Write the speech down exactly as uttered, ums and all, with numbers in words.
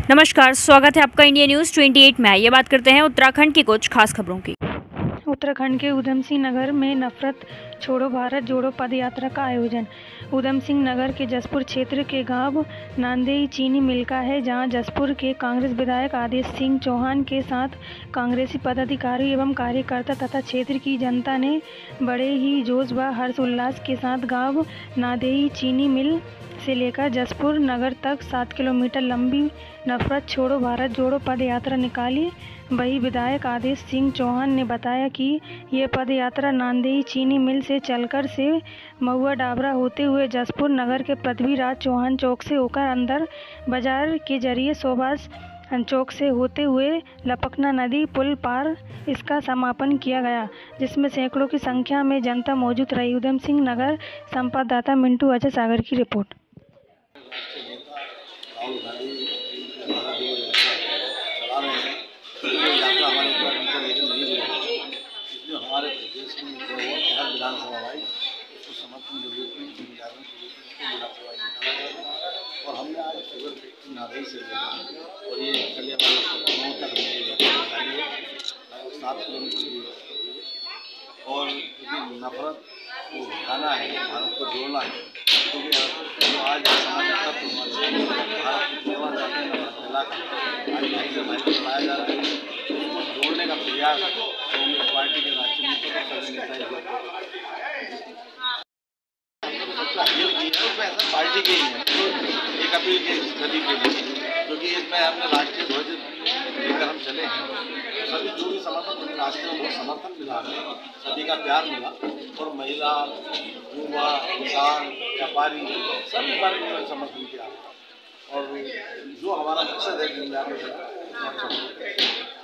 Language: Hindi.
नमस्कार, स्वागत है आपका इंडिया न्यूज़ अट्ठाईस में। ये बात करते हैं उत्तराखंड की कुछ खास खबरों की। उत्तराखंड के उधम सिंह नगर में नफरत छोड़ो भारत जोड़ो पद यात्रा का आयोजन। उधम सिंह नगर के जसपुर क्षेत्र के गांव नांदेई चीनी मिल का है, जहां जसपुर के कांग्रेस विधायक आदेश सिंह चौहान के साथ कांग्रेसी पदाधिकारी एवं कार्यकर्ता तथा क्षेत्र की जनता ने बड़े ही जोश व हर्षोल्लास के साथ गांव नांदेई चीनी मिल से लेकर जसपुर नगर तक सात किलोमीटर लंबी नफरत छोड़ो भारत जोड़ो पद यात्रा निकाली। वही विधायक आदेश सिंह चौहान ने बताया कि ये पद यात्रा नांदेई चीनी मिल से चलकर से महुआ डाबरा होते हुए जसपुर नगर के पृथ्वीराज चौहान चौक से होकर अंदर बाजार के जरिए सुभाष चौक से होते हुए लपकना नदी पुल पार इसका समापन किया गया, जिसमें सैकड़ों की संख्या में जनता मौजूद रही। उधम सिंह नगर संवाददाता मिंटू अजय सागर की रिपोर्ट। राहुल गांधी हमारा जो चला रहे हैं वो यात्रा हमारे ऊपर उनसे लेकर नहीं हुई है, इसलिए हमारे प्रदेश में जो हर विधानसभा आई उसको समर्थन के रूप में जनजागरण के रूप में उसको विधानसभा निकाला गया। और हमने आज शुगर फैक्ट्री नादई से लेकर और ये कल्याण तक निकाली है, लगभग सात किलोमीटर की हुई है। और क्योंकि नफरत को हटाना है, भारत को जोड़ना है, क्योंकि जो आज समाज तत्व भारत की सेवा करते हैं आज भाई से भाई को लड़ाया जा रहा है, उसको जोड़ने का प्रयास कांग्रेस पार्टी के राष्ट्रीय नेता सभी नेता अपील की है। उसमें ऐसा पार्टी की ही है तो एक अपील की सभी के लिए, क्योंकि इसमें हमने राष्ट्रीय ध्वज लेकर हम चले हैं, सभी जो भी समर्थन राष्ट्र में बहुत समर्थन मिला है, सभी का प्यार मिला। और महिला, युवा, किसान, व्यापारी सभी बारे में समर्थन किया और जो हमारा मकसद है जनजागरण